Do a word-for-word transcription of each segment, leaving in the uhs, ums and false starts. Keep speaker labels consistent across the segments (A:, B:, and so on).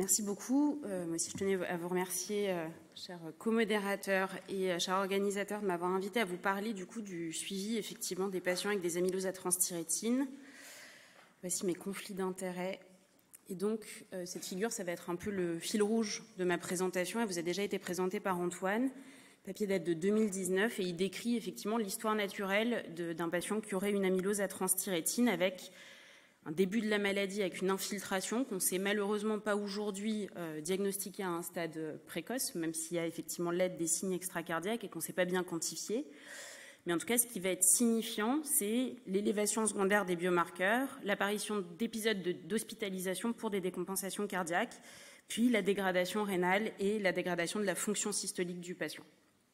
A: Merci beaucoup. Euh, moi aussi, je tenais à vous remercier, euh, chers co-modérateurs et euh, chers organisateurs, de m'avoir invité à vous parler du coup du suivi effectivement des patients avec des amyloses à transthyrétine. Voici mes conflits d'intérêts. Et donc, euh, cette figure, ça va être un peu le fil rouge de ma présentation. Elle vous a déjà été présentée par Antoine. Le papier date de deux mille dix-neuf et il décrit effectivement l'histoire naturelle d'un patient qui aurait une amylose à transthyrétine avec un début de la maladie avec une infiltration qu'on ne sait malheureusement pas aujourd'hui euh, diagnostiquer à un stade précoce, même s'il y a effectivement l'aide des signes extracardiaques et qu'on ne sait pas bien quantifier. Mais en tout cas, ce qui va être signifiant, c'est l'élévation secondaire des biomarqueurs, l'apparition d'épisodes d'hospitalisation pour des décompensations cardiaques, puis la dégradation rénale et la dégradation de la fonction systolique du patient.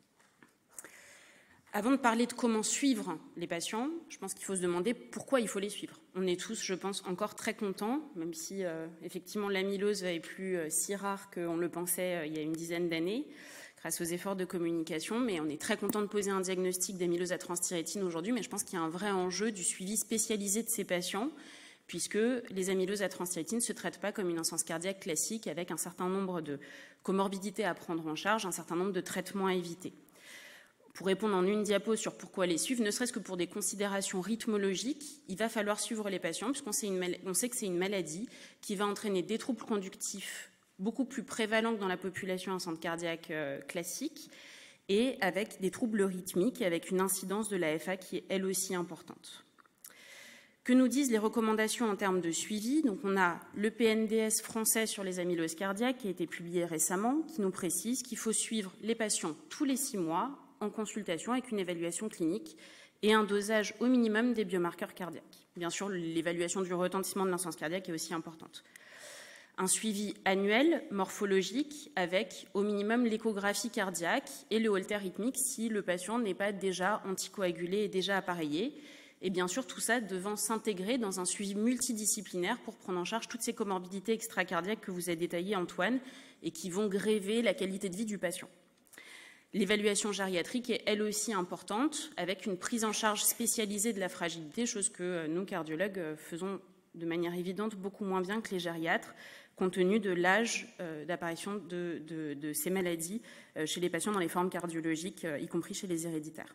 A: Avant de parler de comment suivre les patients, je pense qu'il faut se demander pourquoi il faut les suivre. On est tous, je pense, encore très contents, même si euh, effectivement l'amylose est plus euh, si rare qu'on le pensait euh, il y a une dizaine d'années, grâce aux efforts de communication, mais on est très content de poser un diagnostic d'amylose à transthyrétine aujourd'hui, mais je pense qu'il y a un vrai enjeu du suivi spécialisé de ces patients, puisque les amyloses à transthyrétine ne se traitent pas comme une insuffisance cardiaque classique avec un certain nombre de comorbidités à prendre en charge, un certain nombre de traitements à éviter. Pour répondre en une diapo sur pourquoi les suivre, ne serait-ce que pour des considérations rythmologiques, il va falloir suivre les patients, puisqu'on sait, on sait que c'est une maladie qui va entraîner des troubles conductifs beaucoup plus prévalents que dans la population en centre cardiaque euh, classique, et avec des troubles rythmiques, avec une incidence de l'A F A qui est elle aussi importante. Que nous disent les recommandations en termes de suivi? Donc on a le P N D S français sur les amyloses cardiaques qui a été publié récemment, qui nous précise qu'il faut suivre les patients tous les six mois, en consultation avec une évaluation clinique et un dosage au minimum des biomarqueurs cardiaques. Bien sûr, l'évaluation du retentissement de l'insuffisance cardiaque est aussi importante. Un suivi annuel morphologique avec au minimum l'échographie cardiaque et le holter rythmique si le patient n'est pas déjà anticoagulé et déjà appareillé. Et bien sûr, tout ça devant s'intégrer dans un suivi multidisciplinaire pour prendre en charge toutes ces comorbidités extracardiaques que vous a détaillées, Antoine, et qui vont gréver la qualité de vie du patient. L'évaluation gériatrique est elle aussi importante, avec une prise en charge spécialisée de la fragilité, chose que nous, cardiologues, faisons de manière évidente beaucoup moins bien que les gériatres, compte tenu de l'âge euh, d'apparition de, de, de ces maladies euh, chez les patients dans les formes cardiologiques, euh, y compris chez les héréditaires.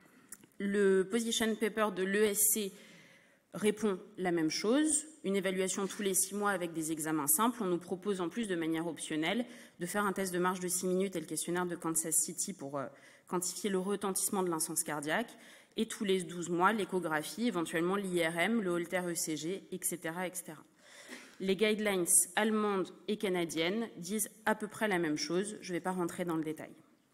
A: Le position paper de l'E S C répond la même chose, une évaluation tous les six mois avec des examens simples. On nous propose en plus de manière optionnelle de faire un test de marche de six minutes et le questionnaire de Kansas City pour euh, quantifier le retentissement de l'insuffisance cardiaque et tous les douze mois l'échographie, éventuellement l'I R M, le holter E C G, et cetera, et cetera. Les guidelines allemandes et canadiennes disent à peu près la même chose. Je ne vais pas rentrer dans le détail.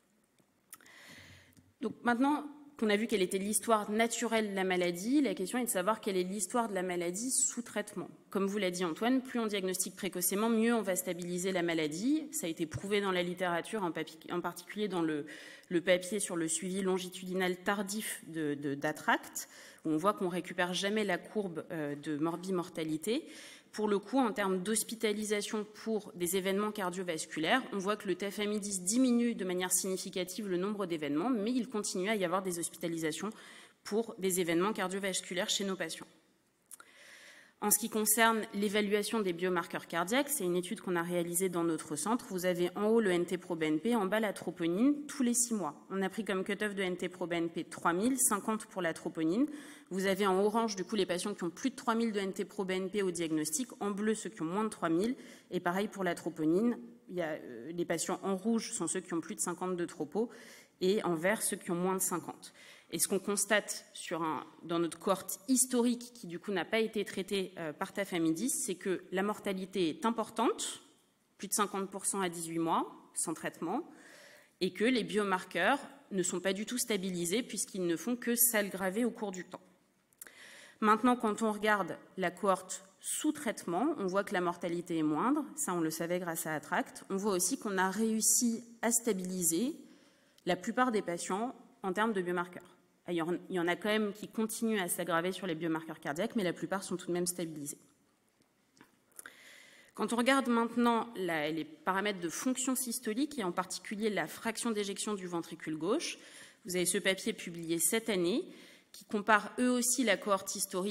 A: Donc maintenant qu'on a vu quelle était l'histoire naturelle de la maladie, la question est de savoir quelle est l'histoire de la maladie sous traitement. Comme vous l'a dit Antoine, plus on diagnostique précocement, mieux on va stabiliser la maladie. Ça a été prouvé dans la littérature, en particulier dans le, le papier sur le suivi longitudinal tardif de, de, d'Attract, où on voit qu'on ne récupère jamais la courbe euh, de morbimortalité. Pour le coup, en termes d'hospitalisation pour des événements cardiovasculaires, on voit que le tafamidis diminue de manière significative le nombre d'événements, mais il continue à y avoir des hospitalisations pour des événements cardiovasculaires chez nos patients. En ce qui concerne l'évaluation des biomarqueurs cardiaques, c'est une étude qu'on a réalisée dans notre centre. Vous avez en haut le N T-proBNP, B N P, en bas la troponine, tous les six mois. On a pris comme cutoff de N T-proBNP B N P trois mille, cinquante pour la troponine. Vous avez en orange, du coup, les patients qui ont plus de trois mille de N T-proBNP B N P au diagnostic, en bleu, ceux qui ont moins de trois mille, et pareil pour la troponine. Il y a, euh, les patients en rouge sont ceux qui ont plus de cinquante de tropo, et en vert, ceux qui ont moins de cinquante. Et ce qu'on constate sur un, dans notre cohorte historique, qui du coup n'a pas été traitée euh, par tafamidis, c'est que la mortalité est importante, plus de cinquante pour cent à dix-huit mois, sans traitement, et que les biomarqueurs ne sont pas du tout stabilisés puisqu'ils ne font que s'aggraver au cours du temps. Maintenant, quand on regarde la cohorte sous traitement, on voit que la mortalité est moindre, ça on le savait grâce à Attract. On voit aussi qu'on a réussi à stabiliser la plupart des patients en termes de biomarqueurs. Il y en a quand même qui continuent à s'aggraver sur les biomarqueurs cardiaques, mais la plupart sont tout de même stabilisés. Quand on regarde maintenant la, les paramètres de fonction systolique, et en particulier la fraction d'éjection du ventricule gauche, vous avez ce papier publié cette année qui compare eux aussi la cohorte historique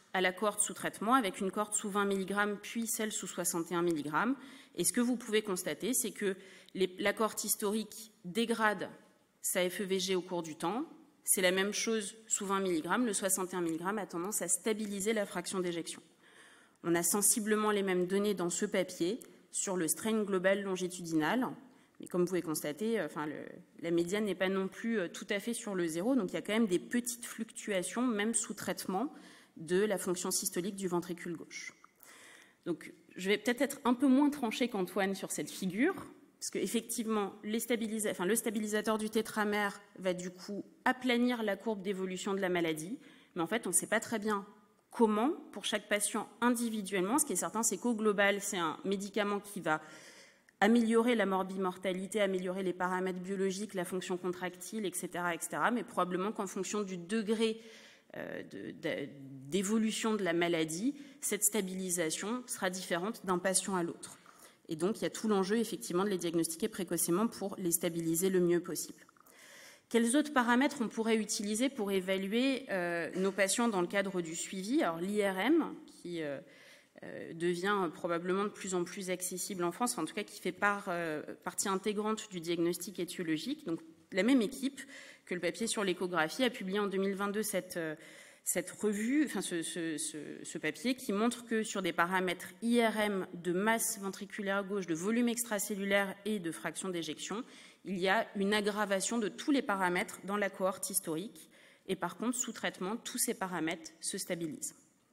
A: à la cohorte sous traitement avec une cohorte sous vingt milligrammes puis celle sous soixante et un milligrammes. Et ce que vous pouvez constater, c'est que les, la cohorte historique dégrade sa F E V G au cours du temps. C'est la même chose sous vingt milligrammes. Le soixante et un milligrammes a tendance à stabiliser la fraction d'éjection. On a sensiblement les mêmes données dans ce papier sur le strain global longitudinal. Mais comme vous pouvez constater, enfin, le, la médiane n'est pas non plus tout à fait sur le zéro. Donc il y a quand même des petites fluctuations, même sous traitement, de la fonction systolique du ventricule gauche. Donc je vais peut-être être un peu moins tranchée qu'Antoine sur cette figure, parce qu'effectivement, enfin, le stabilisateur du tétramère va du coup aplanir la courbe d'évolution de la maladie, mais en fait, on ne sait pas très bien comment, pour chaque patient individuellement. Ce qui est certain, c'est qu'au global, c'est un médicament qui va améliorer la morbimortalité, améliorer les paramètres biologiques, la fonction contractile, et cetera, et cetera, mais probablement qu'en fonction du degré euh, de, de, d'évolution de la maladie, cette stabilisation sera différente d'un patient à l'autre. Et donc, il y a tout l'enjeu, effectivement, de les diagnostiquer précocement pour les stabiliser le mieux possible. Quels autres paramètres on pourrait utiliser pour évaluer euh, nos patients dans le cadre du suivi? Alors, l'I R M, qui euh, euh, devient probablement de plus en plus accessible en France, enfin, en tout cas, qui fait part, euh, partie intégrante du diagnostic étiologique. Donc, la même équipe que le papier sur l'échographie a publié en deux mille vingt-deux cette... Euh, cette revue, enfin ce, ce, ce, ce papier qui montre que sur des paramètres I R M de masse ventriculaire gauche, de volume extracellulaire et de fraction d'éjection, il y a une aggravation de tous les paramètres dans la cohorte historique. Et par contre, sous traitement, tous ces paramètres se stabilisent.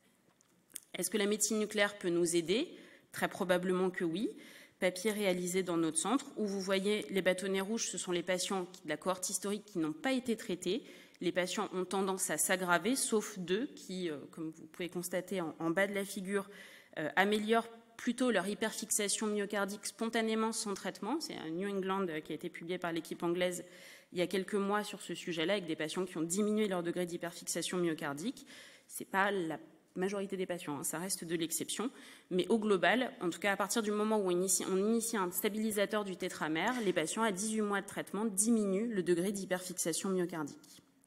A: Est-ce que la médecine nucléaire peut nous aider? Très probablement que oui. Papier réalisé dans notre centre, où vous voyez les bâtonnets rouges, ce sont les patients de la cohorte historique qui n'ont pas été traités. Les patients ont tendance à s'aggraver, sauf deux qui, euh, comme vous pouvez constater en, en bas de la figure, euh, améliorent plutôt leur hyperfixation myocardique spontanément sans traitement. C'est un New England qui a été publié par l'équipe anglaise il y a quelques mois sur ce sujet-là, avec des patients qui ont diminué leur degré d'hyperfixation myocardique. Ce n'est pas la majorité des patients, hein, ça reste de l'exception. Mais au global, en tout cas à partir du moment où on initie, on initie un stabilisateur du tétramère, les patients à dix-huit mois de traitement diminuent le degré d'hyperfixation myocardique.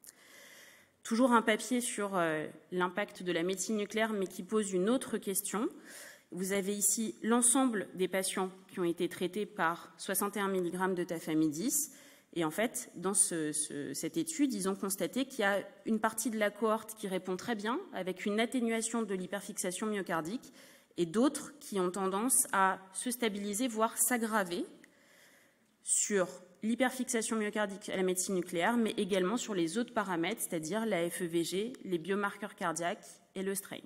A: Toujours un papier sur euh, l'impact de la médecine nucléaire, mais qui pose une autre question. Vous avez ici l'ensemble des patients qui ont été traités par soixante et un milligrammes de tafamidis. Et en fait, dans ce, ce, cette étude, ils ont constaté qu'il y a une partie de la cohorte qui répond très bien, avec une atténuation de l'hyperfixation myocardique, et d'autres qui ont tendance à se stabiliser, voire s'aggraver sur l'hyperfixation myocardique à la médecine nucléaire, mais également sur les autres paramètres, c'est-à-dire la F E V G, les biomarqueurs cardiaques et le strain.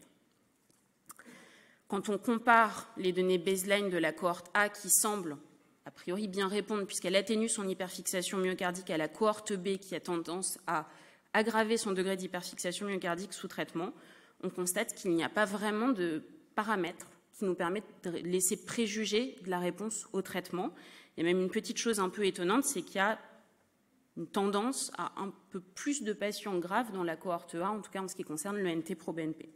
A: Quand on compare les données baseline de la cohorte A, qui semble a priori bien répondre, puisqu'elle atténue son hyperfixation myocardique, à la cohorte B, qui a tendance à aggraver son degré d'hyperfixation myocardique sous traitement, on constate qu'il n'y a pas vraiment de paramètres qui nous permettent de laisser préjuger de la réponse au traitement. Il y a même une petite chose un peu étonnante, c'est qu'il y a une tendance à un peu plus de patients graves dans la cohorte A, en tout cas en ce qui concerne le N T-pro B N P.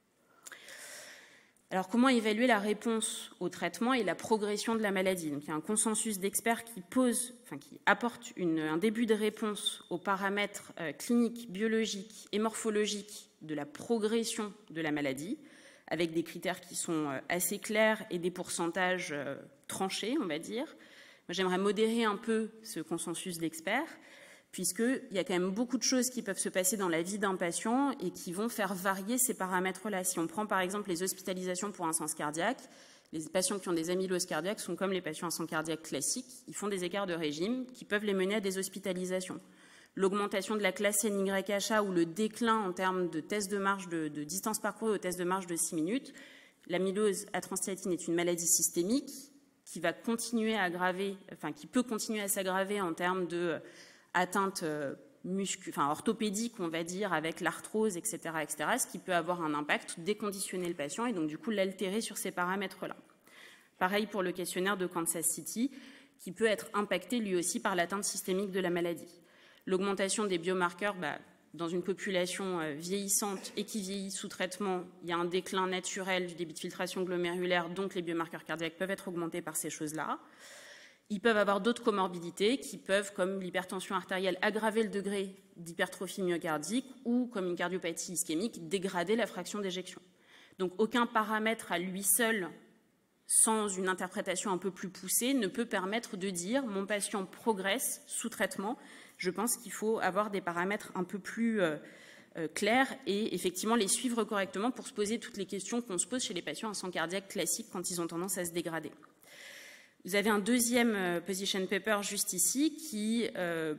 A: Alors, comment évaluer la réponse au traitement et la progression de la maladie? Donc, il y a un consensus d'experts qui pose, enfin, qui apporte une, un début de réponse aux paramètres euh, cliniques, biologiques et morphologiques de la progression de la maladie, avec des critères qui sont euh, assez clairs et des pourcentages euh, tranchés, on va dire. Moi, j'aimerais modérer un peu ce consensus d'experts, puisqu'il y a quand même beaucoup de choses qui peuvent se passer dans la vie d'un patient et qui vont faire varier ces paramètres-là. Si on prend par exemple les hospitalisations pour insuffisance cardiaque, les patients qui ont des amyloses cardiaques sont comme les patients à sang cardiaque classiques, ils font des écarts de régime qui peuvent les mener à des hospitalisations. L'augmentation de la classe N Y H A ou le déclin en termes de test de marche de, de distance parcourue au test de marche de six minutes, l'amylose à transthéatine est une maladie systémique qui va continuer à aggraver, enfin qui peut continuer à s'aggraver en termes de atteinte muscu, enfin, orthopédique, on va dire, avec l'arthrose, et cetera, et cetera, ce qui peut avoir un impact, déconditionner le patient et donc du coup l'altérer sur ces paramètres-là. Pareil pour le questionnaire de Kansas City, qui peut être impacté lui aussi par l'atteinte systémique de la maladie. L'augmentation des biomarqueurs, bah, dans une population vieillissante et qui vieillit sous traitement, il y a un déclin naturel du débit de filtration glomérulaire, donc les biomarqueurs cardiaques peuvent être augmentés par ces choses-là. Ils peuvent avoir d'autres comorbidités qui peuvent, comme l'hypertension artérielle, aggraver le degré d'hypertrophie myocardique ou, comme une cardiopathie ischémique, dégrader la fraction d'éjection. Donc aucun paramètre à lui seul, sans une interprétation un peu plus poussée, ne peut permettre de dire « mon patient progresse sous traitement ». Je pense qu'il faut avoir des paramètres un peu plus euh, euh, clairs et effectivement les suivre correctement pour se poser toutes les questions qu'on se pose chez les patients à sang cardiaque classique quand ils ont tendance à se dégrader. Vous avez un deuxième euh, position paper juste ici qui euh,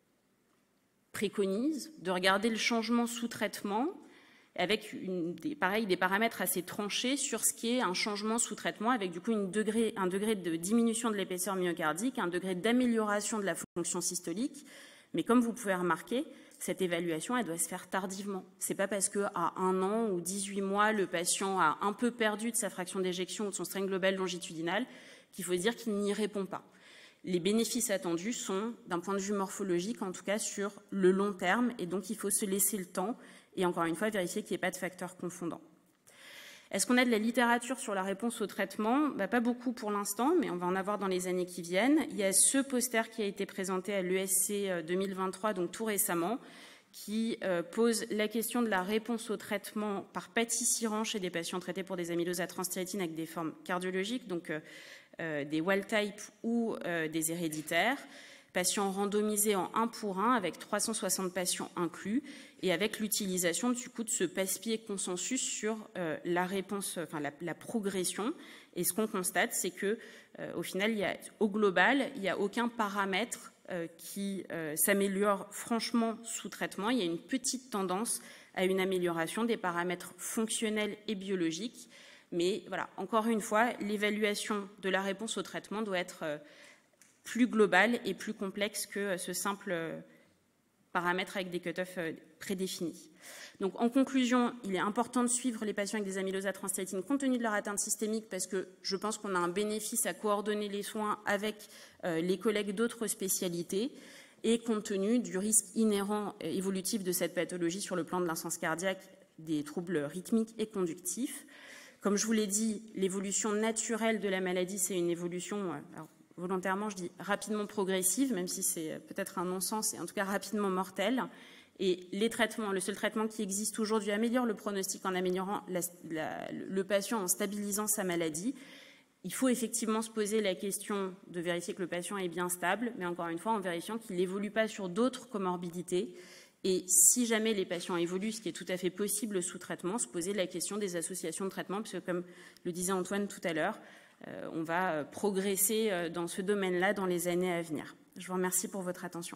A: préconise de regarder le changement sous traitement avec une, des, pareil, des paramètres assez tranchés sur ce qui est un changement sous traitement avec du coup une degré, un degré de diminution de l'épaisseur myocardique, un degré d'amélioration de la fonction systolique. Mais comme vous pouvez remarquer, cette évaluation, elle doit se faire tardivement. Ce n'est pas parce qu'à un an ou dix-huit mois, le patient a un peu perdu de sa fraction d'éjection ou de son strain global longitudinal qu'il faut se dire qu'il n'y répond pas. Les bénéfices attendus sont, d'un point de vue morphologique, en tout cas sur le long terme, et donc il faut se laisser le temps et encore une fois vérifier qu'il n'y ait pas de facteurs confondants. Est-ce qu'on a de la littérature sur la réponse au traitement? Bah, pas beaucoup pour l'instant, mais on va en avoir dans les années qui viennent. Il y a ce poster qui a été présenté à l'E S C deux mille vingt-trois, donc tout récemment, qui euh, pose la question de la réponse au traitement par pâtissirant chez des patients traités pour des amyloses à transthyrétine avec des formes cardiologiques, donc euh, euh, des wild type ou euh, des héréditaires, patients randomisés en un pour un avec trois cent soixante patients inclus et avec l'utilisation du coup de ce passe-pied consensus sur euh, la réponse, enfin la, la progression. Et ce qu'on constate, c'est que euh, au final, il y a, au global, il n'y a aucun paramètre euh, qui euh, s'améliore franchement sous traitement. Il y a une petite tendance à une amélioration des paramètres fonctionnels et biologiques. Mais voilà, encore une fois, l'évaluation de la réponse au traitement doit être euh, plus globale et plus complexe que euh, ce simple euh, paramètre avec des cut-offs euh, prédéfinis. Donc, en conclusion, il est important de suivre les patients avec des amyloses à transthyrétine compte tenu de leur atteinte systémique parce que je pense qu'on a un bénéfice à coordonner les soins avec euh, les collègues d'autres spécialités et compte tenu du risque inhérent euh, évolutif de cette pathologie sur le plan de l'insuffisance cardiaque, des troubles rythmiques et conductifs. Comme je vous l'ai dit, l'évolution naturelle de la maladie, c'est une évolution, alors, volontairement, je dis rapidement progressive, même si c'est peut-être un non-sens, et en tout cas rapidement mortelle. Et les traitements, le seul traitement qui existe aujourd'hui améliore le pronostic en améliorant la, la, le patient, en stabilisant sa maladie. Il faut effectivement se poser la question de vérifier que le patient est bien stable, mais encore une fois, en vérifiant qu'il n'évolue pas sur d'autres comorbidités. Et si jamais les patients évoluent, ce qui est tout à fait possible sous traitement, se poser la question des associations de traitement, puisque comme le disait Antoine tout à l'heure, euh, on va progresser dans ce domaine-là dans les années à venir. Je vous remercie pour votre attention.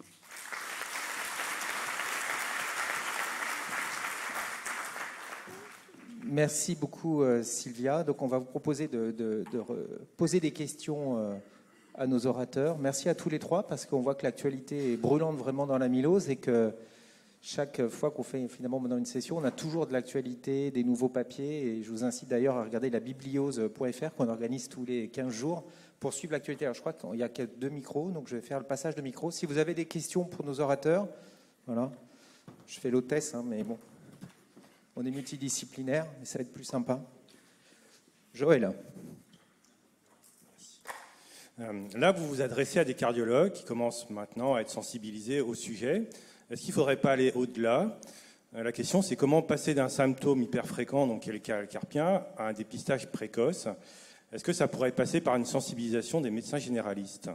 B: Merci beaucoup euh, Sylvia. Donc on va vous proposer de, de, de poser des questions euh, à nos orateurs. Merci à tous les trois parce qu'on voit que l'actualité est brûlante vraiment dans l'amylose et que chaque fois qu'on fait finalement dans une session, on a toujours de l'actualité, des nouveaux papiers. Et je vous incite d'ailleurs à regarder la bibliose point F R qu'on organise tous les quinze jours pour suivre l'actualité. Alors je crois qu'il n'y a que deux micros, donc je vais faire le passage de micro. Si vous avez des questions pour nos orateurs, voilà, je fais l'hôtesse, hein, mais bon, on est multidisciplinaire, mais ça va être plus sympa. Joël.
C: Euh, là, vous vous adressez à des cardiologues qui commencent maintenant à être sensibilisés au sujet. Est-ce qu'il ne faudrait pas aller au-delà? La question, c'est comment passer d'un symptôme hyper fréquent, donc qui est le carpien, à un dépistage précoce. Est-ce que ça pourrait passer par une sensibilisation des médecins généralistes?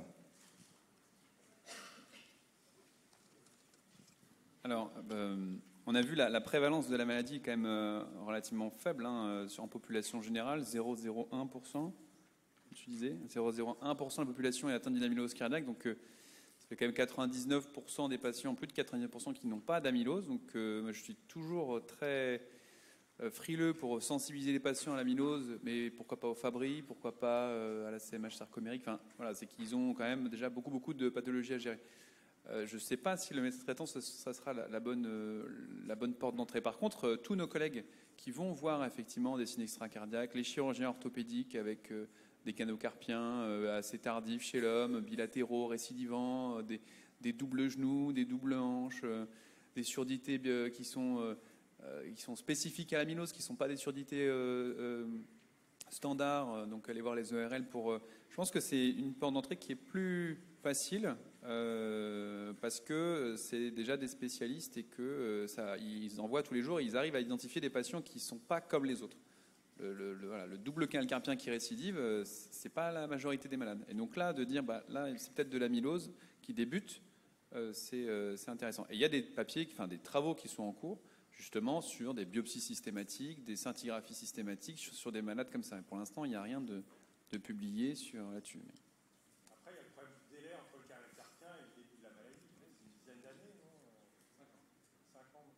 D: Alors, euh, on a vu la, la prévalence de la maladie est quand même euh, relativement faible, hein, sur, en population générale, zéro virgule zéro un pour cent. Tu disais, zéro virgule zéro un pour cent de la population est atteinte d'une amylose cardiaque, donc euh, ça fait quand même quatre-vingt-dix-neuf pour cent des patients, plus de quatre-vingt-dix pour cent qui n'ont pas d'amylose. Donc euh, moi, je suis toujours très euh, frileux pour sensibiliser les patients à l'amylose, mais pourquoi pas au Fabry, pourquoi pas euh, à la C M H sarcomérique. Enfin, voilà, c'est qu'ils ont quand même déjà beaucoup, beaucoup de pathologies à gérer. Euh, je ne sais pas si le médecin traitant, ça, ça sera la, la, bonne, euh, la bonne porte d'entrée. Par contre, euh, tous nos collègues qui vont voir effectivement des signes extracardiaques, les chirurgiens orthopédiques avec euh, des canaux carpiens euh, assez tardifs chez l'homme, bilatéraux, récidivants, euh, des, des doubles genoux, des doubles hanches, euh, des surdités euh, qui, sont, euh, qui sont spécifiques à l'amylose, qui ne sont pas des surdités euh, euh, standard, donc aller voir les E R L pour... Je pense que c'est une porte d'entrée qui est plus facile euh, parce que c'est déjà des spécialistes et que euh, ça, ils en voient tous les jours et ils arrivent à identifier des patients qui ne sont pas comme les autres. Le, le, le, voilà, le double canal carpien qui récidive, c'est pas la majorité des malades. Et donc là, de dire, bah, là, c'est peut-être de l'amylose qui débute, euh, c'est euh, intéressant. Et il y a des papiers, enfin des travaux qui sont en cours, justement sur des biopsies systématiques, des scintigraphies systématiques sur, sur des malades comme ça. Et pour l'instant, il n'y a rien de, de publié sur là-dessus.
C: Après, il y a le problème du délai entre le canal carpien et le début de la maladie. C'est une dizaine d'années, non? cinq ans.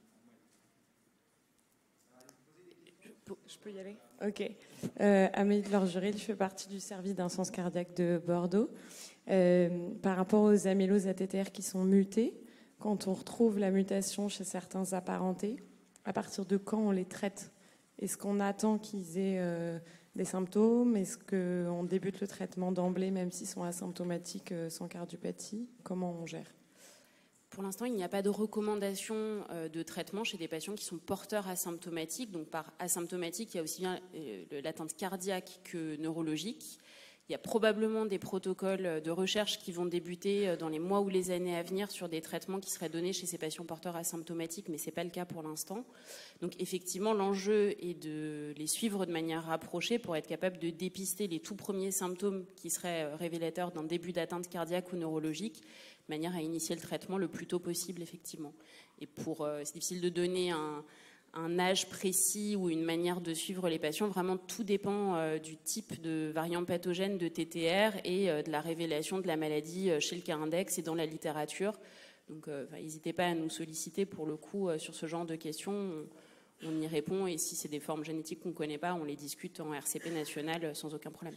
E: Je peux y aller? Ok. Euh, Amélie de Lorgeril, je fais partie du service d'insuffisance cardiaque de Bordeaux. Euh, par rapport aux amyloses A T T R qui sont mutées, quand on retrouve la mutation chez certains apparentés, à partir de quand on les traite? Est-ce qu'on attend qu'ils aient euh, des symptômes? Est-ce qu'on débute le traitement d'emblée, même s'ils sont asymptomatiques euh, sans cardiopathie? Comment on gère?
A: Pour l'instant, il n'y a pas de recommandation de traitement chez des patients qui sont porteurs asymptomatiques. Donc par asymptomatique, il y a aussi bien l'atteinte cardiaque que neurologique. Il y a probablement des protocoles de recherche qui vont débuter dans les mois ou les années à venir sur des traitements qui seraient donnés chez ces patients porteurs asymptomatiques, mais ce n'est pas le cas pour l'instant. Donc effectivement, l'enjeu est de les suivre de manière rapprochée pour être capable de dépister les tout premiers symptômes qui seraient révélateurs d'un début d'atteinte cardiaque ou neurologique, de manière à initier le traitement le plus tôt possible, effectivement. Et pour, euh, c'est difficile de donner un, un âge précis ou une manière de suivre les patients. Vraiment, tout dépend euh, du type de variant pathogène de T T R et euh, de la révélation de la maladie chez le cas index et dans la littérature. Donc, euh, n'hésitez pas à nous solliciter pour le coup euh, sur ce genre de questions. On, on y répond et si c'est des formes génétiques qu'on ne connaît pas, on les discute en R C P national sans aucun problème.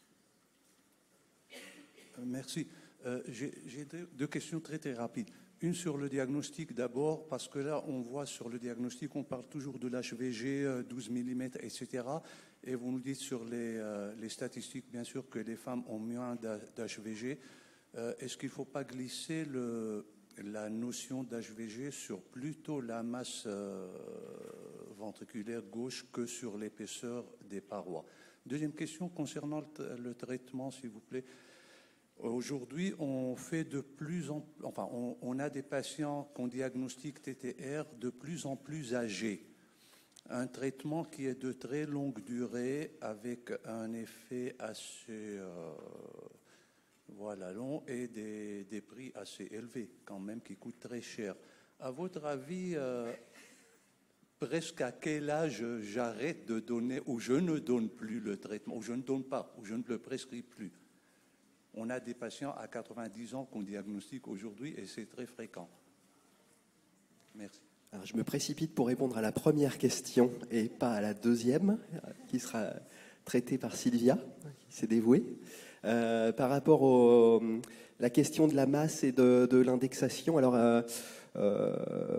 F: Merci. Euh, J'ai deux, deux questions très très rapides. Une sur le diagnostic d'abord, parce que là on voit sur le diagnostic, on parle toujours de l'H V G, douze millimètres, et cetera. Et vous nous dites sur les, euh, les statistiques, bien sûr, que les femmes ont moins d'H V G. Euh, Est-ce qu'il ne faut pas glisser le, la notion d'H V G sur plutôt la masse euh, ventriculaire gauche que sur l'épaisseur des parois? Deuxième question concernant le, le traitement, s'il vous plaît. Aujourd'hui, on fait de plus en enfin, on, on a des patients qu'on diagnostique T T R de plus en plus âgés. Un traitement qui est de très longue durée avec un effet assez euh, voilà, long et des, des prix assez élevés quand même qui coûtent très cher. À votre avis, euh, presque à quel âge j'arrête de donner ou je ne donne plus le traitement, ou je ne donne pas, ou je ne le prescris plus? On a des patients à quatre-vingt-dix ans qu'on diagnostique aujourd'hui et c'est très fréquent. Merci.
G: Alors, je me précipite pour répondre à la première question et pas à la deuxième, qui sera traitée par Sylvia, qui s'est dévouée. Euh, par rapport à la question de la masse et de, de l'indexation, alors euh, euh,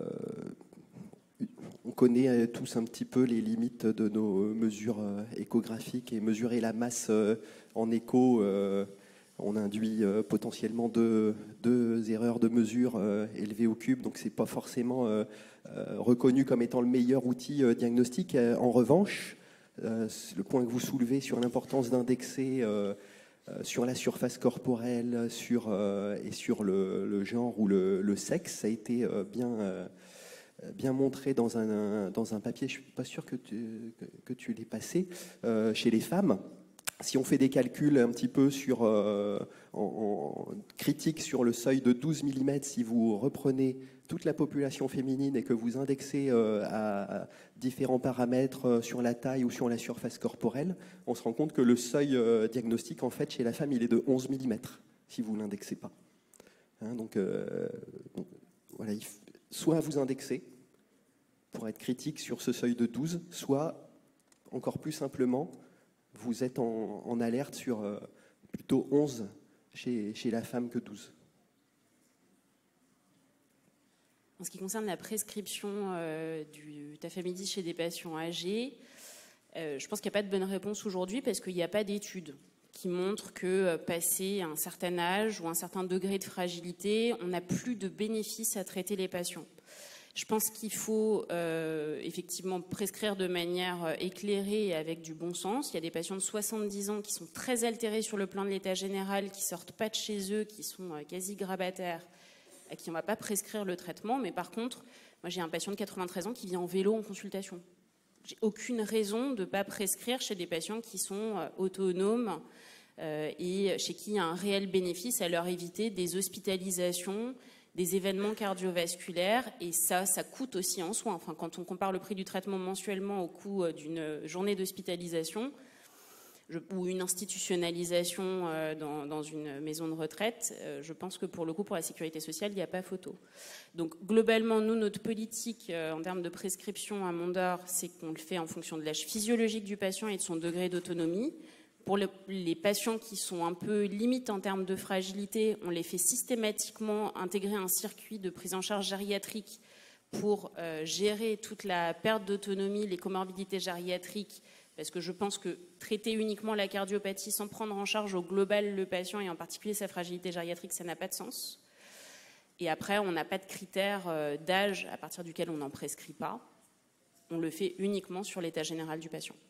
G: on connaît tous un petit peu les limites de nos mesures échographiques et mesurer la masse en écho. Euh, On induit euh, potentiellement deux, deux erreurs de mesure euh, élevées au cube, donc ce n'est pas forcément euh, euh, reconnu comme étant le meilleur outil euh, diagnostique. Euh, en revanche, euh, le point que vous soulevez sur l'importance d'indexer euh, euh, sur la surface corporelle sur, euh, et sur le, le genre ou le, le sexe, ça a été euh, bien, euh, bien montré dans un, un, dans un papier, je ne suis pas sûr que tu, que, que tu l'aies passé, euh, chez les femmes. Si on fait des calculs un petit peu sur, euh, en, en critique sur le seuil de douze millimètres, si vous reprenez toute la population féminine et que vous indexez euh, à, à différents paramètres euh, sur la taille ou sur la surface corporelle, on se rend compte que le seuil euh, diagnostique, en fait, chez la femme, il est de onze millimètres, si vous ne l'indexez pas. Hein, donc, euh, donc, voilà, il f... soit vous indexez pour être critique sur ce seuil de douze, soit, encore plus simplement, vous êtes en, en alerte sur euh, plutôt onze chez, chez la femme que douze.
A: En ce qui concerne la prescription euh, du tafamidis chez des patients âgés, euh, je pense qu'il n'y a pas de bonne réponse aujourd'hui parce qu'il n'y a pas d'études qui montrent que euh, passé un certain âge ou un certain degré de fragilité, on n'a plus de bénéfices à traiter les patients. Je pense qu'il faut euh, effectivement prescrire de manière éclairée et avec du bon sens. Il y a des patients de soixante-dix ans qui sont très altérés sur le plan de l'état général, qui sortent pas de chez eux, qui sont quasi grabataires, à qui on ne va pas prescrire le traitement. Mais par contre, moi j'ai un patient de quatre-vingt-treize ans qui vient en vélo en consultation. J'ai aucune raison de ne pas prescrire chez des patients qui sont autonomes euh, et chez qui il y a un réel bénéfice à leur éviter des hospitalisations, des événements cardiovasculaires, et ça, ça coûte aussi en soins. Enfin, quand on compare le prix du traitement mensuellement au coût d'une journée d'hospitalisation je, ou une institutionnalisation euh, dans, dans une maison de retraite, euh, je pense que pour le coup, pour la sécurité sociale, il n'y a pas photo. Donc, globalement, nous, notre politique euh, en termes de prescription à Mondor, c'est qu'on le fait en fonction de l'âge physiologique du patient et de son degré d'autonomie. Pour le, les patients qui sont un peu limites en termes de fragilité, on les fait systématiquement intégrer un circuit de prise en charge gériatrique pour euh, gérer toute la perte d'autonomie, les comorbidités gériatriques, parce que je pense que traiter uniquement la cardiopathie sans prendre en charge au global le patient et en particulier sa fragilité gériatrique, ça n'a pas de sens. Et après, on n'a pas de critère euh, d'âge à partir duquel on n'en prescrit pas. On le fait uniquement sur l'état général du patient.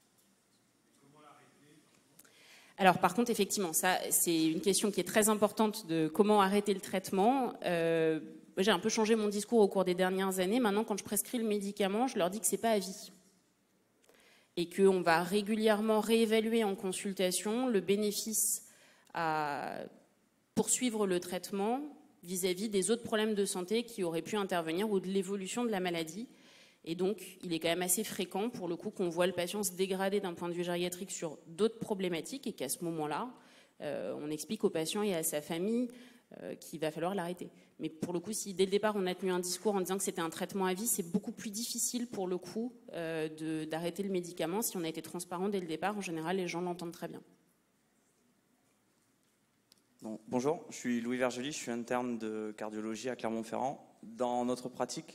A: Alors par contre, effectivement, ça c'est une question qui est très importante de comment arrêter le traitement. Euh, j'ai un peu changé mon discours au cours des dernières années. Maintenant, quand je prescris le médicament, je leur dis que c'est pas à vie et qu'on va régulièrement réévaluer en consultation le bénéfice à poursuivre le traitement vis-à-vis des autres problèmes de santé qui auraient pu intervenir ou de l'évolution de la maladie. Et donc, il est quand même assez fréquent, pour le coup, qu'on voit le patient se dégrader d'un point de vue gériatrique sur d'autres problématiques et qu'à ce moment-là, euh, on explique au patient et à sa famille euh, qu'il va falloir l'arrêter. Mais pour le coup, si dès le départ, on a tenu un discours en disant que c'était un traitement à vie, c'est beaucoup plus difficile, pour le coup, euh, de, d'arrêter le médicament. Si on a été transparent dès le départ, en général, les gens l'entendent très bien.
H: Bon, bonjour, je suis Louis Vergely, je suis interne de cardiologie à Clermont-Ferrand. Dans notre pratique,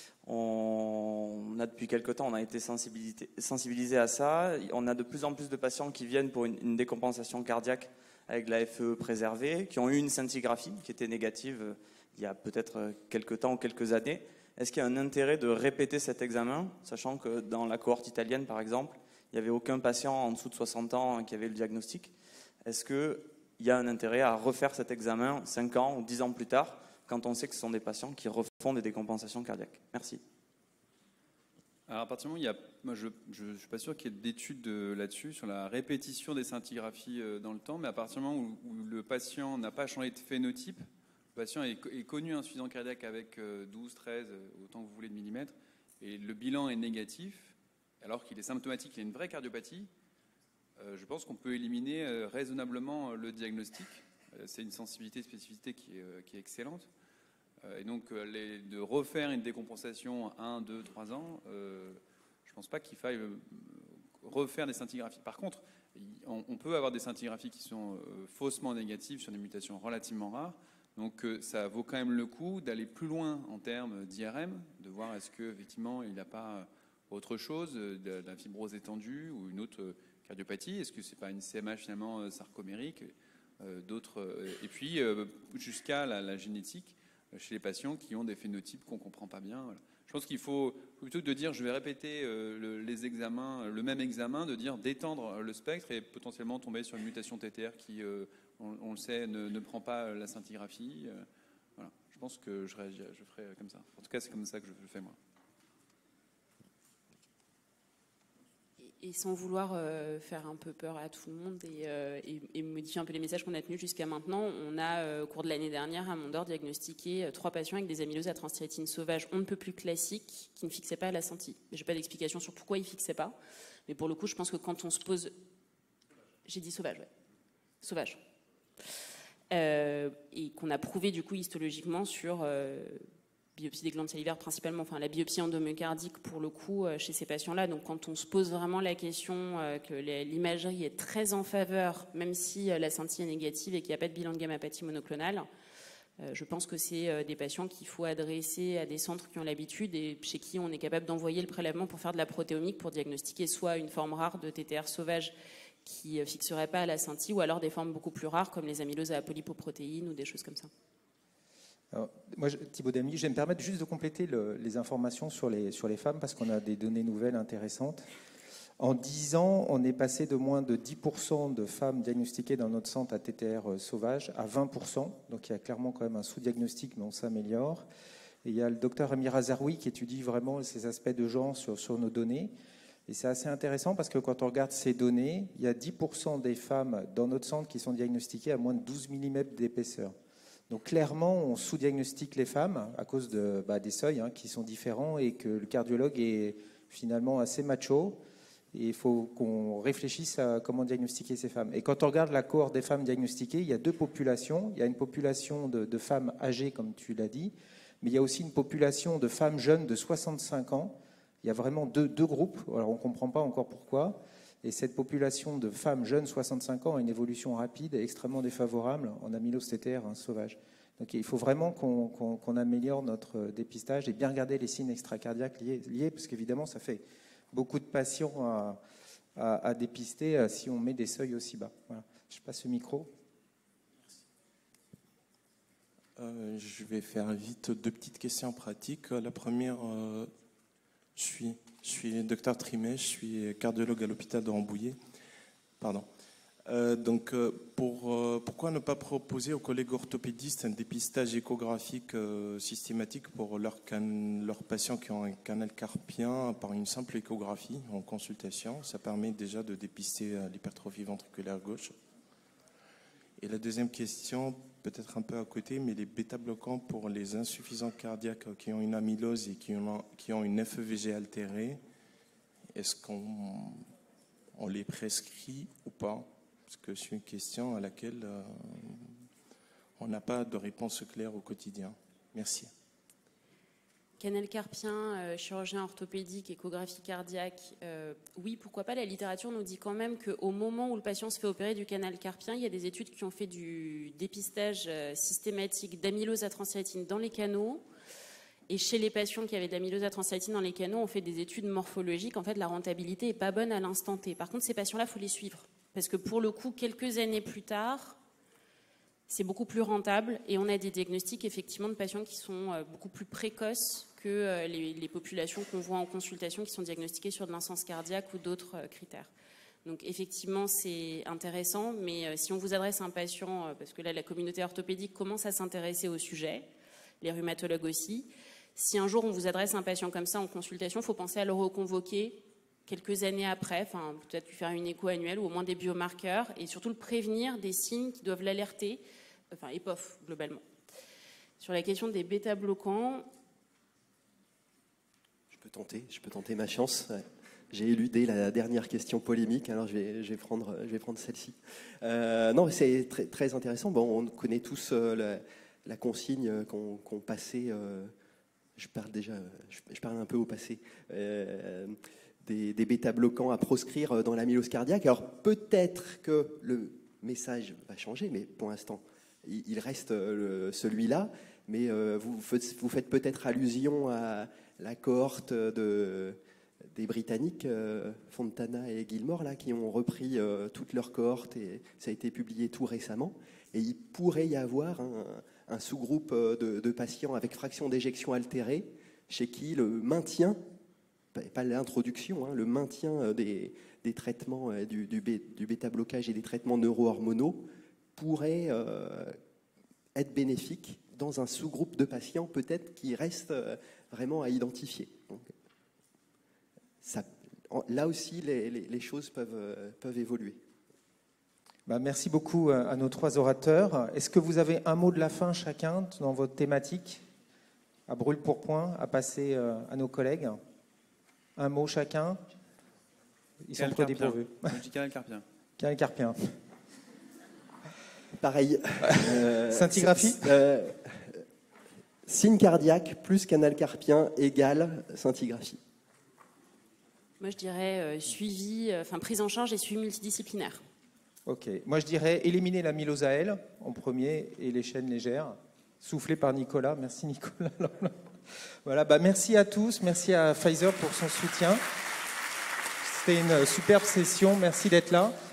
H: on a depuis quelque temps, on a été sensibilisé, sensibilisé à ça. On a de plus en plus de patients qui viennent pour une, une décompensation cardiaque avec la F E préservée, qui ont eu une scintigraphie qui était négative il y a peut-être quelques temps ou quelques années. Est-ce qu'il y a un intérêt de répéter cet examen, sachant que dans la cohorte italienne, par exemple, il n'y avait aucun patient en dessous de soixante ans qui avait le diagnostic? Est-ce qu'il y a un intérêt à refaire cet examen cinq ans ou dix ans plus tard, quand on sait que ce sont des patients qui refont des décompensations cardiaques? Merci.
D: Alors à partir du moment où il y a, moi je ne suis pas sûr qu'il y ait d'études là-dessus, sur la répétition des scintigraphies dans le temps, mais à partir du moment où, où le patient n'a pas changé de phénotype, le patient est, est connu insuffisant cardiaque avec douze, treize, autant que vous voulez de millimètres, et le bilan est négatif, alors qu'il est symptomatique, il y a une vraie cardiopathie, euh, je pense qu'on peut éliminer euh, raisonnablement le diagnostic. Euh, c'est une sensibilité, spécificité qui est, euh, qui est excellente. Et donc, les, de refaire une décompensation un, deux, trois ans, euh, je ne pense pas qu'il faille euh, refaire des scintigraphies. Par contre, on, on peut avoir des scintigraphies qui sont euh, faussement négatives sur des mutations relativement rares. Donc, euh, ça vaut quand même le coup d'aller plus loin en termes d'I R M, de voir est-ce qu'effectivement, il n'y a pas autre chose, de la fibrose étendue ou une autre cardiopathie. Est-ce que ce n'est pas une C M H finalement sarcomérique euh, d'autres, euh, Et puis, euh, jusqu'à la, la génétique, chez les patients qui ont des phénotypes qu'on ne comprend pas bien. Voilà. Je pense qu'il faut, plutôt que de dire je vais répéter euh, le, les examens, le même examen, de dire d'étendre le spectre et potentiellement tomber sur une mutation T T R qui, euh, on, on le sait, ne, ne prend pas la scintigraphie. Euh, voilà. Je pense que je, réagis, je ferai comme ça. En tout cas, c'est comme ça que je le fais moi.
A: Et sans vouloir euh, faire un peu peur à tout le monde et, euh, et, et modifier un peu les messages qu'on a tenus jusqu'à maintenant, on a, euh, au cours de l'année dernière, à Mondor, diagnostiqué euh, trois patients avec des amyloses à transthyrétine sauvage on ne peut plus classiques qui ne fixaient pas à la scinti. Je n'ai pas d'explication sur pourquoi ils ne fixaient pas. Mais pour le coup, je pense que quand on se pose... J'ai dit sauvage, ouais. Sauvage. Euh, et qu'on a prouvé, du coup, histologiquement sur... Euh, biopsie des glandes salivaires principalement, enfin la biopsie endomyocardique pour le coup chez ces patients-là. Donc quand on se pose vraiment la question que l'imagerie est très en faveur, même si la scintille est négative et qu'il n'y a pas de bilan de gammapathie monoclonale, je pense que c'est des patients qu'il faut adresser à des centres qui ont l'habitude et chez qui on est capable d'envoyer le prélèvement pour faire de la protéomique pour diagnostiquer soit une forme rare de T T R sauvage qui ne fixerait pas à la scintille ou alors des formes beaucoup plus rares comme les amyloses à apolipoprotéines ou des choses comme ça.
B: Alors, moi, je, Thibaut Damy, je vais me permettre juste de compléter le, les informations sur les, sur les femmes parce qu'on a des données nouvelles intéressantes. En dix ans, on est passé de moins de dix pour cent de femmes diagnostiquées dans notre centre à T T R sauvage à vingt pour cent. Donc il y a clairement quand même un sous-diagnostic, mais on s'améliore. Et il y a le docteur Amir Azaroui qui étudie vraiment ces aspects de genre sur, sur nos données. Et c'est assez intéressant parce que quand on regarde ces données, il y a dix pour cent des femmes dans notre centre qui sont diagnostiquées à moins de douze millimètres d'épaisseur. Donc clairement, on sous-diagnostique les femmes à cause de, bah, des seuils hein, qui sont différents et que le cardiologue est finalement assez macho. Et il faut qu'on réfléchisse à comment diagnostiquer ces femmes. Et quand on regarde la cohorte des femmes diagnostiquées, il y a deux populations. Il y a une population de, de femmes âgées, comme tu l'as dit, mais il y a aussi une population de femmes jeunes de soixante-cinq ans. Il y a vraiment deux, deux groupes. Alors on ne comprend pas encore pourquoi. Et cette population de femmes jeunes, soixante-cinq ans, a une évolution rapide et extrêmement défavorable en amylose T T R hein, sauvage. Donc il faut vraiment qu'on, qu'on, qu'on améliore notre dépistage et bien regarder les signes extracardiaques liés, liés parce qu'évidemment, ça fait beaucoup de patients à, à, à dépister si on met des seuils aussi bas. Voilà. Je passe le micro.
I: Euh, je vais faire vite deux petites questions pratiques. La première, euh, je suis, je suis docteur Trimet, je suis cardiologue à l'hôpital de Rambouillet. Pardon. Euh, donc, euh, pour, euh, pourquoi ne pas proposer aux collègues orthopédistes un dépistage échographique euh, systématique pour leurs can- leurs patients qui ont un canal carpien par une simple échographie en consultation? Ça permet déjà de dépister euh, l'hypertrophie ventriculaire gauche. Et la deuxième question, peut-être un peu à côté, mais les bêta-bloquants pour les insuffisants cardiaques qui ont une amylose et qui ont, qui ont une F E V G altérée, est-ce qu'on on les prescrit ou pas? Parce que c'est une question à laquelle euh, on n'a pas de réponse claire au quotidien. Merci.
A: Canal carpien, euh, chirurgien orthopédique, échographie cardiaque, euh, oui, pourquoi pas. La littérature nous dit quand même qu'au moment où le patient se fait opérer du canal carpien, il y a des études qui ont fait du dépistage euh, systématique d'amylose à transthyrétine dans les canaux. Et chez les patients qui avaient de l'amylose à transthyrétine dans les canaux, on fait des études morphologiques. En fait, la rentabilité n'est pas bonne à l'instant T. Par contre, ces patients-là, il faut les suivre. Parce que pour le coup, quelques années plus tard, c'est beaucoup plus rentable. Et on a des diagnostics, effectivement, de patients qui sont beaucoup plus précoces que les, les populations qu'on voit en consultation qui sont diagnostiquées sur de l'insuffisance cardiaque ou d'autres critères. Donc, effectivement, c'est intéressant. Mais si on vous adresse un patient, parce que là, la communauté orthopédique commence à s'intéresser au sujet, les rhumatologues aussi, si un jour on vous adresse un patient comme ça en consultation, il faut penser à le reconvoquer quelques années après, enfin, peut-être lui faire une écho annuelle ou au moins des biomarqueurs et surtout le prévenir des signes qui doivent l'alerter, enfin, E P O F globalement. Sur la question des bêta-bloquants.
G: Je peux tenter, je peux tenter ma chance. J'ai éludé la dernière question polémique, alors je vais, je vais, prendre, je vais prendre celle-ci. Euh, non, c'est très, très intéressant. Bon, on connaît tous euh, la, la consigne qu'on, qu'on passait. Euh, je parle déjà, je, je parle un peu au passé. Euh, des, des bêta-bloquants à proscrire dans l'amylose cardiaque. Alors peut-être que le message va changer, mais pour l'instant, il, il reste le, celui-là. Mais euh, vous, vous faites peut-être allusion à la cohorte de, des Britanniques, euh, Fontana et Gilmore, là, qui ont repris euh, toute leur cohorte, et ça a été publié tout récemment. Et il pourrait y avoir un, un sous-groupe de, de patients avec fraction d'éjection altérée, chez qui le maintien, pas l'introduction, hein, le maintien des, des traitements du, du, du bêta-blocage et des traitements neuro-hormonaux pourrait euh, être bénéfique dans un sous-groupe de patients peut-être qui reste vraiment à identifier. Donc, ça, là aussi, les, les, les choses peuvent, peuvent évoluer.
B: Bah, merci beaucoup à nos trois orateurs. Est-ce que vous avez un mot de la fin chacun dans votre thématique, à brûle-pourpoint, à passer à nos collègues? Un mot chacun. Ils sont trop dépourvus.
D: Je dis canal carpien.
B: Canal carpien.
G: Pareil.
B: Euh, Scintigraphie
G: euh, Signe cardiaque plus canal carpien égale scintigraphie.
A: Moi, je dirais euh, suivi, enfin euh, prise en charge et suivi multidisciplinaire.
B: Ok. Moi, je dirais éliminer l'amylose A L en premier et les chaînes légères. Soufflé par Nicolas. Merci Nicolas. Voilà, bah merci à tous, merci à Pfizer pour son soutien. C'était une superbe session, merci d'être là.